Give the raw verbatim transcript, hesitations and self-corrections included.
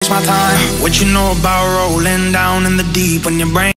my time. What you know about rolling down in the deep when your brain